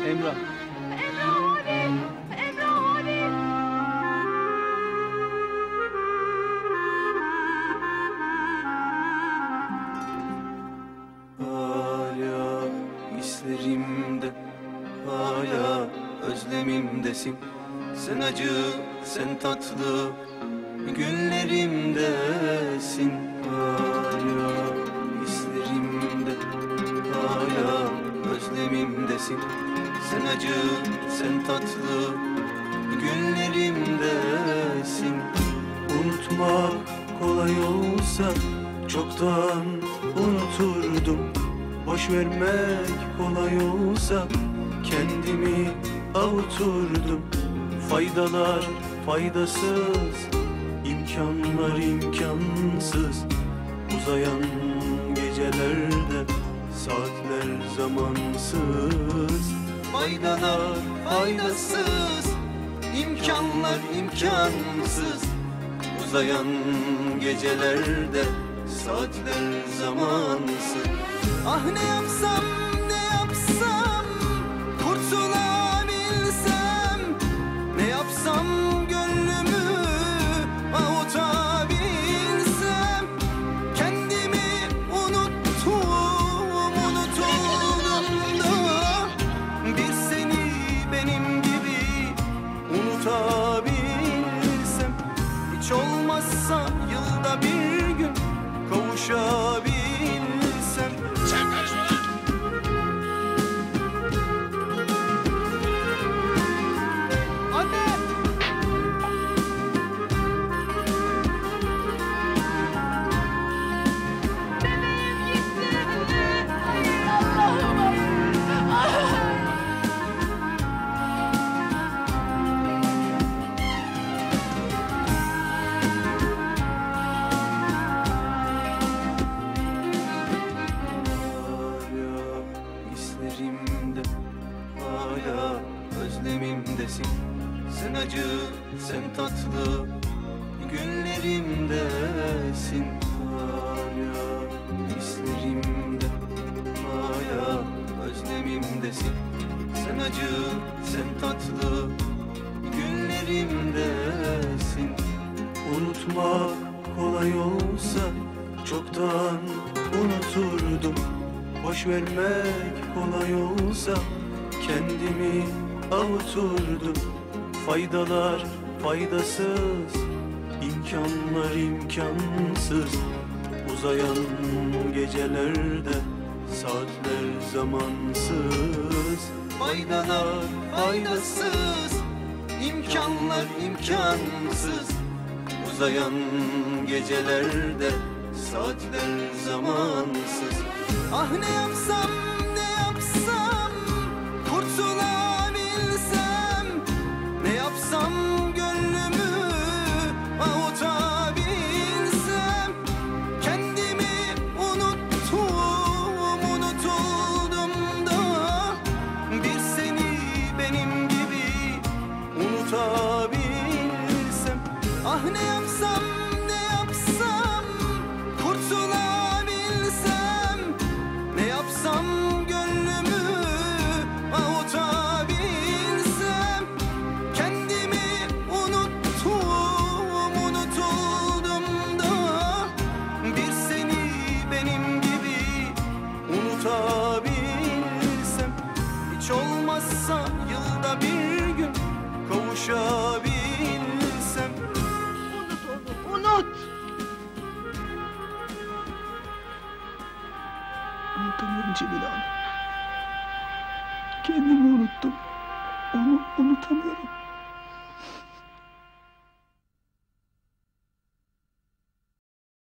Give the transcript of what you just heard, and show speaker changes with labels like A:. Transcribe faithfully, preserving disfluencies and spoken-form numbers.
A: Emrah.
B: Emrah abi! Emrah abi!
C: Hala hislerimde, hala özlemimdesin. Sen acı, sen tatlı, günlerimdesin. Hala hislerimde, hala özlemimdesin. Sen acı, sen tatlı, günlerimdesin. Unutmak kolay olsa çoktan unuturdum. Boş vermek kolay olsa kendimi avuturdum. Faydalar faydasız, imkanlar imkansız. Uzayan gecelerde saatler zamansız. Faydalar faydasız, imkanlar imkansız. Uzayan gecelerde saatler zamansız. Ah ne yapsam ne yapsam kurtulabilsem, ne yapsam gönlümü avutabilsem. Kendimi unuttum, unutuldum da bir seni benim gibi unutabilsem. Hiç olmazsa yılda bir gün kavuşabilsem.
D: Sen karışma lan!
B: Anne! Bebeğim gitti! Hayır Allah'ım!
C: Hala hislerimde, hala özlemimdesin. Sen acı, sen tatlı, günlerimdesin. Hala hislerimde, hala özlemimdesin. Sen acı, sen tatlı, günlerimdesin. Unutmak kolay olsa çoktan unuturdum. Boş vermek kolay olsa kendimi avuturdum. Faydalar faydasız, imkanlar imkansız. Uzayan gecelerde saatler zamansız. Faydalar faydasız, imkanlar imkansız. Uzayan gecelerde saatler zamansız. Ah ne yapsam ne yapsam kurtulabilsem, ne yapsam gönlümü avutabilsem. Kendimi unuttum, unutuldum da bir seni benim gibi unutabilsem. Ah ne yapsam ne yapsam kurtulabilsem, ne yapsam gönlümü avutabilsem. Kendimi unuttum, unutuldum da bir seni benim gibi unutabilsem. Hiç olmazsa yılda bir gün kavuşabilsem.
B: Unut onu, unut!
A: Unutamıyorum Cemile Hanım. Kendimi unuttum. Onu unutamıyorum.